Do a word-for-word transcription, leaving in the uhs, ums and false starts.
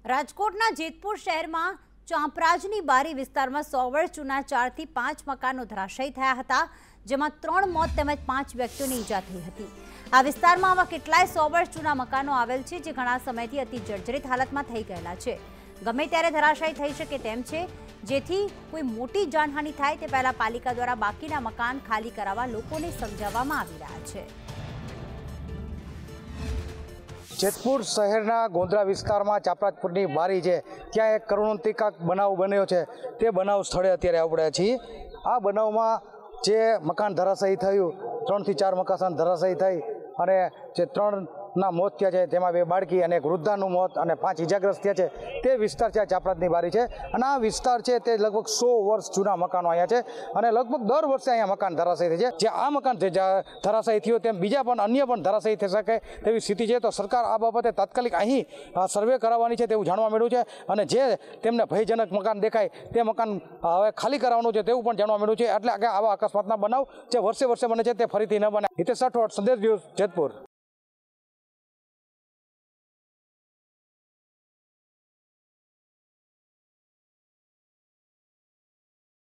રાજકોટના જેતપુર શહેરમાં ચાંપરાજની બારી વિસ્તારમાં સો વર્ષ જૂના ચારથી પાંચ મકાનો ધરાશયી થયા હતા, જેમાં ત્રણ મોત તેમજ પાંચ વ્યક્તિઓને ઈજા થઈ હતી। આ વિસ્તારમાં આવા કેટલાય સો વર્ષ જૂના મકાનો આવેલ છે, જે ઘણા સમયથી અતિ જર્જરિત હાલતમાં થઈ ગયેલા છે। ગમે ત્યારે ધરાશયી થઈ શકે તેમ છે, જેથી કોઈ મોટી જાનહાનિ થાય તે પહેલા પાલિકા દ્વારા બાકીના મકાન ખાલી કરાવવા લોકોને સમજાવવામાં આવી રહ્યા છે। જેતપુર શહેરના ગોંદરા વિસ્તારમાં ચાપરાજપુરની બારી છે, ત્યાં એક કરુણાંતિક બનાવ બન્યો છે। તે બનાવ સ્થળે અત્યારે આપણે છીએ। આ બનાવમાં જે મકાન ધરાશયી થયું, ત્રણથી ચાર મકાન ધરાશયી થઈ અને જે ત્રણના મોત થયા છે, તેમાં બે બાળકી અને એક વૃદ્ધાનું મોત અને પાંચ ઇજાગ્રસ્ત થયા છે, તે વિસ્તાર છે ચાપરાજની બારી છે। અને આ વિસ્તાર છે તે લગભગ સો વર્ષ જૂના મકાનો અહીંયા છે અને લગભગ દર વર્ષે અહીંયા મકાન ધરાશયી થાય છે। જે આ મકાન ધરાશયી થયું તેમ બીજા પણ અન્ય પણ ધરાશયી થઈ શકે તેવી સ્થિતિ છે। તો સરકાર આ બાબતે તાત્કાલિક અહીં સર્વે કરાવવાની છે તેવું જાણવા મળ્યું છે અને જે તેમને ભયજનક મકાન દેખાય તે મકાન હવે ખાલી કરાવવાનું છે તેવું પણ જાણવા મળ્યું છે। એટલે કે આવા અકસ્માતના બનાવ જે વર્ષે વર્ષે બને છે તે ફરીથી ન બને। હિતેશ રાઠોડ, સંદેશ ન્યૂઝ, જેતપુર।